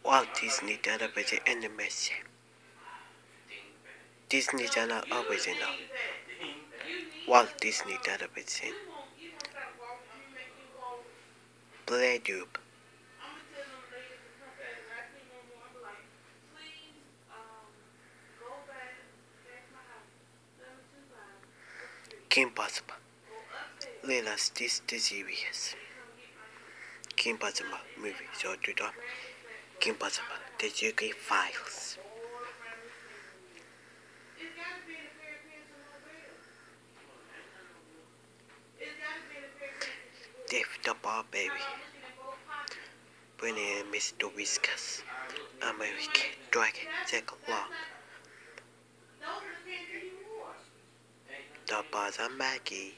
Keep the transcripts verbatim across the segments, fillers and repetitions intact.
Walt Disney Television Animation. Disney Channel Original. Walt Disney Television. PlayTube. Kim Possible. Lilo's this the series. Kim Possible movie short to top. Kim Possible the U K Files. Dave the Bar Baby. Buena and Mister Whiskers. American Dragon Second Long. The Bars and Maggie.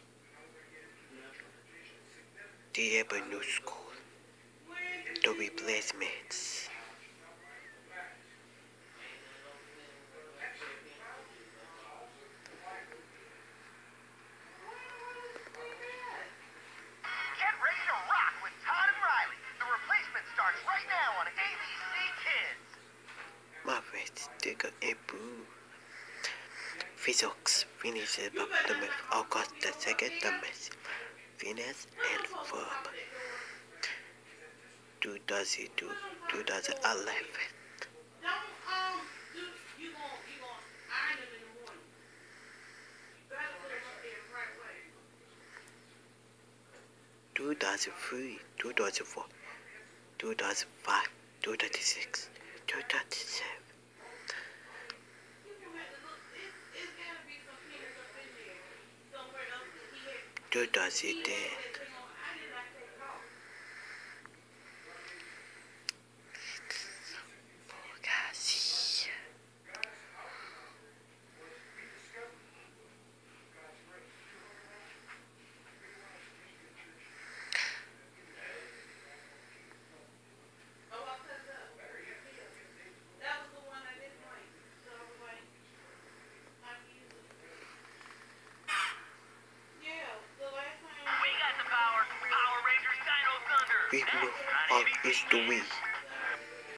The Ever New School. The Replacements. Get ready to rock with Todd and Riley. The Replacement starts right now on A B C Kids. My friends, take a boo. Physics finishes up the myth. August the second, the myth. Venus and Verb. two thousand two, two thousand eleven. two thousand three, two thousand four, two thousand five, two thousand six, two thousand seven. two thousand ten. We move on is the week.